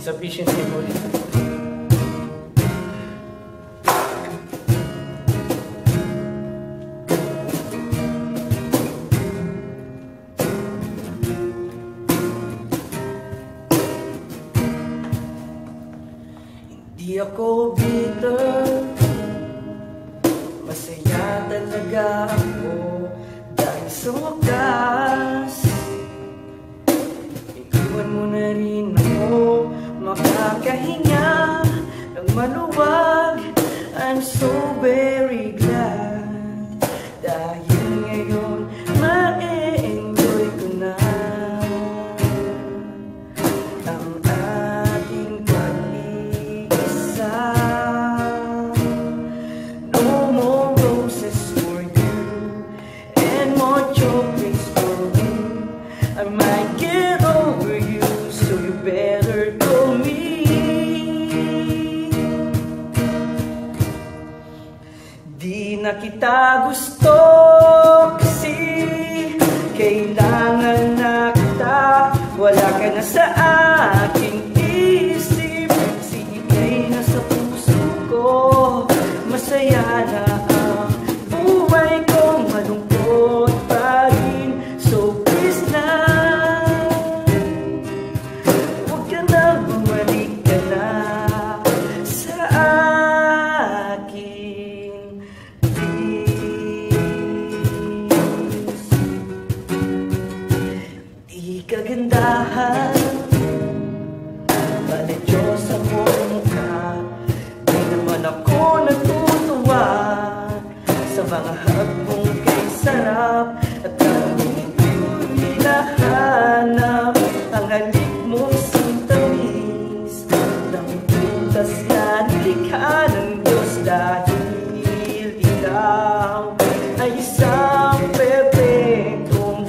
Sufficiency po rin. Hindi ako bitter, masaya talaga ako dahil sa wakas iwan mo na rin ako makakahinga ng maluwag. I'm so very glad dahil ngayon ma-enjoy ko na ang ating pag-iisa. No more roses for you and more chocolates for me. I might get over you, so you better know me. Di na kita gusto kasi kailangan na kita. Wala ka na sa aking isip, kasi ika'y nasa puso ko. Masaya na ang buhay ko, malungkot pa rin. So please na, huwag ka na, bumalik ka na sa akin, please. Di kagandahan, bali Diyos ako mukha. Di naman ako natutuwa sa mga hug mong kay sarap. At ang ko'y hinahanap, ang halik mong sintamis ng butas na nilikha ng Diyos. Dahil ikaw ay isang perfectong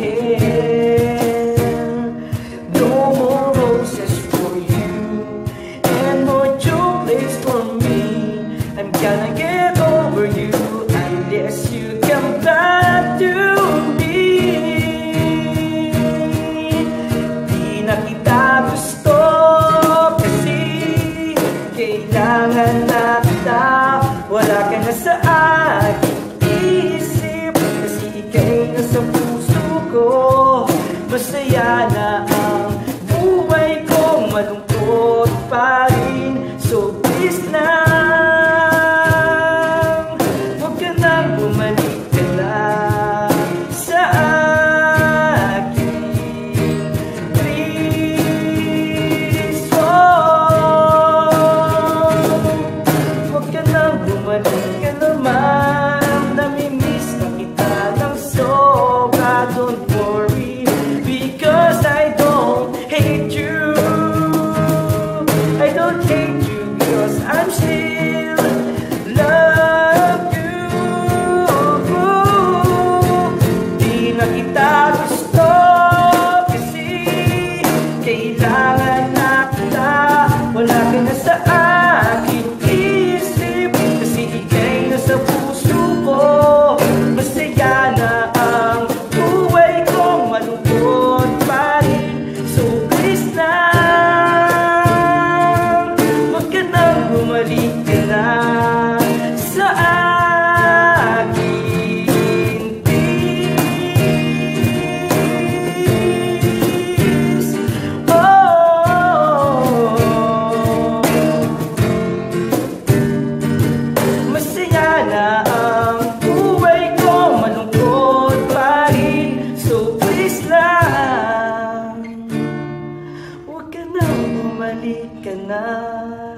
anghel. No more roses for you and more chocolates for me. I'm gonna get over you unless you come back to me. Di na kita gusto kasi kailangan na kita. Wala ka na sa aking isip, kasi ika'y nasa puso ko. Masaya na ang buhay ko, malungkot pa rin. So please lang, huwag ka nang bumalik ka na sa akin, please. Oh, huwag ka nang bumalik ka naman. Namimiss na kita ng sobra. Don't worry, because I don't hate you. I don't hate you because I'm still love you. Di na kita gusto kasi kailangan na kita. Wala ka na sa aking isip, kasi ika'y nasa puso ko. Masaya na ang buhay ko, malungkot pa rin. So please lang, huwag ka nang bumalik ka na sa akin, please. Oh, masaya na ang buhay ko, malungkot pa rin. So please lang, huwag ka nang bumalik ka na.